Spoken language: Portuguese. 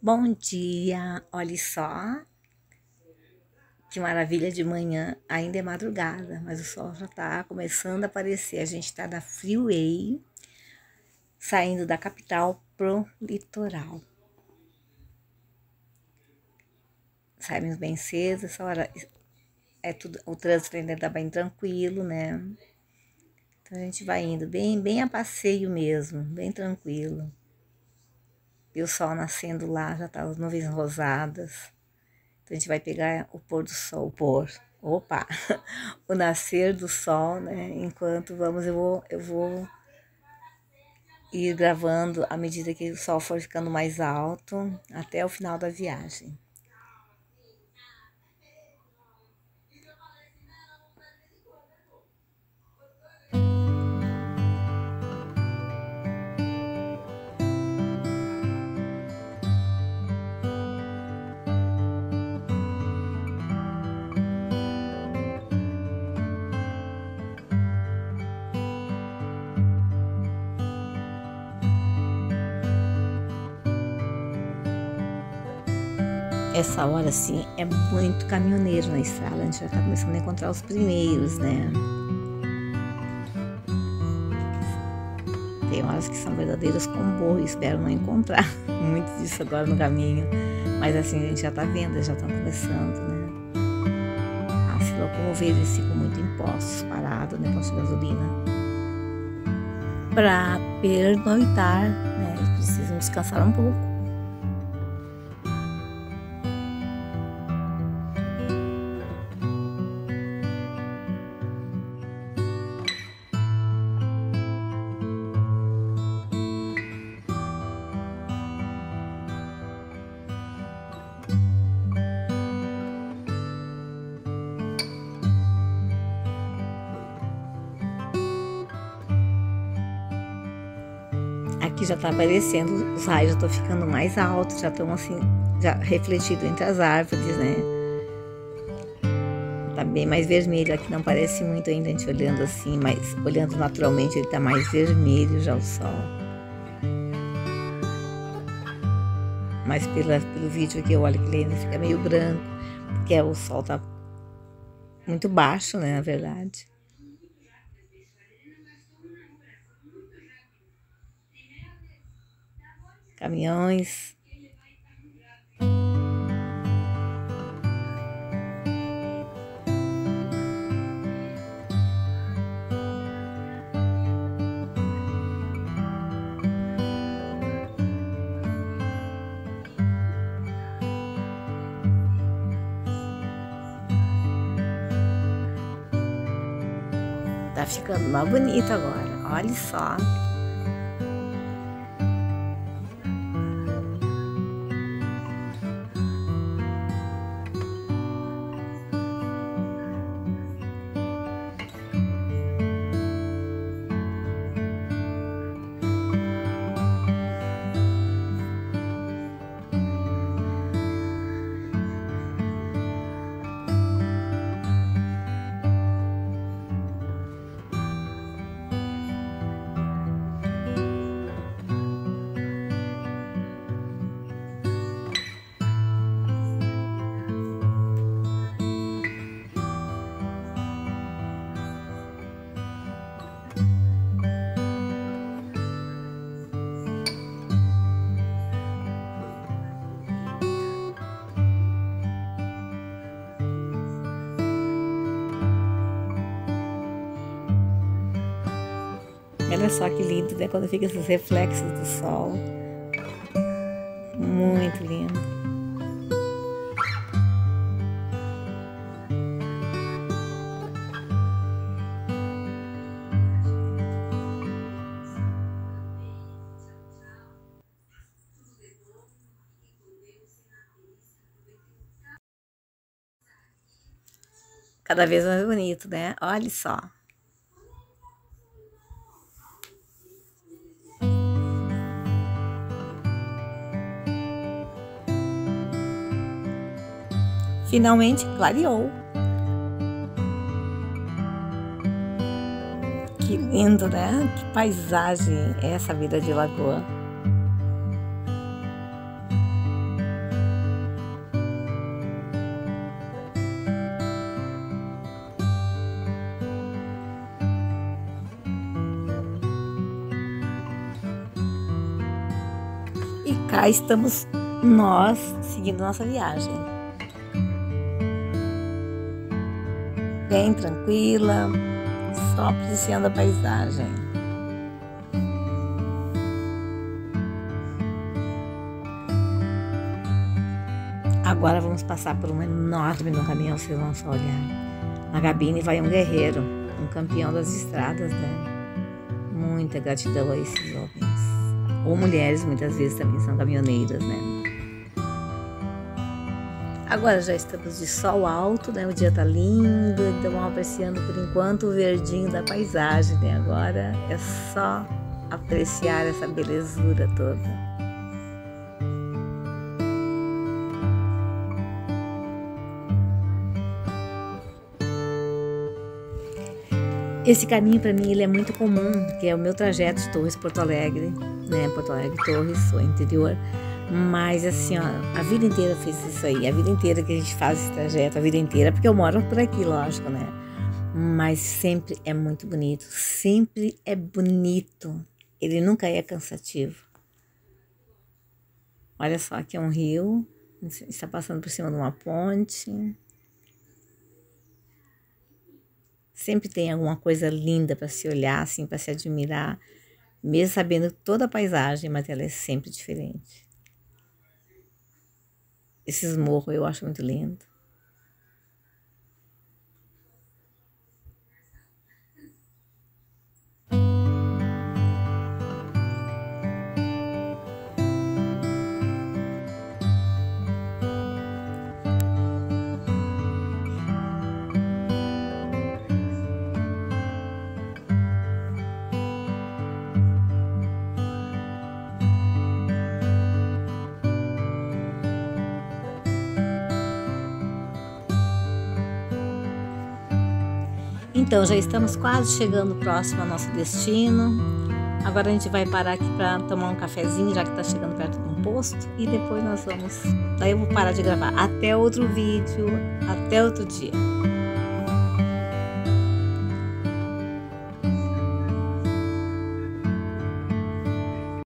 Bom dia, olha só que maravilha de manhã, ainda é madrugada, mas o sol já tá começando a aparecer. A gente tá da Freeway, saindo da capital pro litoral. Saímos bem cedo, essa hora o trânsito ainda tá bem tranquilo, né? Então a gente vai indo bem a passeio mesmo, bem tranquilo. E o sol nascendo lá, já tá as nuvens rosadas. Então a gente vai pegar o pôr do sol, o nascer do sol, né? Enquanto vamos, eu vou ir gravando à medida que o sol for ficando mais alto até o final da viagem. Essa hora, assim, é muito caminhoneiro na estrada. A gente já tá começando a encontrar os primeiros, né? Tem horas que são verdadeiros comboios. Espero não encontrar muito disso agora no caminho. Mas, assim, a gente já tá vendo, eles já estão começando, né? A se locomover, eles ficam muito em postos, parados, né? Posto de gasolina. Pra pernoitar, né? Eles precisam descansar um pouco. Aqui já tá aparecendo, os raios já estão ficando mais altos, já estão assim, já refletido entre as árvores, né? Tá bem mais vermelho, aqui não parece muito ainda a gente olhando assim, mas olhando naturalmente ele tá mais vermelho já o sol. Mas pelo vídeo que eu olho que ele ainda fica meio branco, porque o sol tá muito baixo, né, na verdade. Caminhões. Tá ficando mais bonito agora, olha só. Olha só que lindo, né? Quando fica esses reflexos do sol. Muito lindo. Cada vez mais bonito, né? Olha só. Finalmente clareou. Que lindo, né? Que paisagem é essa vida de lagoa. E cá estamos nós seguindo nossa viagem. Bem tranquila, só apreciando a paisagem. Agora vamos passar por uma enorme no caminhão, vocês vão só olhar. Na cabine vai um guerreiro, um campeão das estradas, né? Muita gratidão a esses homens. Ou mulheres, muitas vezes também são caminhoneiras, né? Agora já estamos de sol alto, né? O dia tá lindo, então vamos apreciando por enquanto o verdinho da paisagem, né? Agora é só apreciar essa belezura toda. Esse caminho para mim ele é muito comum, que é o meu trajeto de Torres Porto Alegre, né? Porto Alegre Torres, o interior. Mas assim, ó, a vida inteira fez isso aí, a vida inteira que a gente faz esse trajeto, a vida inteira, porque eu moro por aqui, lógico, né? Mas sempre é muito bonito, sempre é bonito. Ele nunca é cansativo. Olha só, aqui é um rio, está passando por cima de uma ponte. Sempre tem alguma coisa linda para se olhar, assim, para se admirar, mesmo sabendo toda a paisagem, mas ela é sempre diferente. Esses morros eu acho muito lindo. Então, já estamos quase chegando próximo ao nosso destino. Agora a gente vai parar aqui para tomar um cafezinho, já que está chegando perto de um posto. E depois nós vamos... Daí eu vou parar de gravar. Até outro vídeo, até outro dia.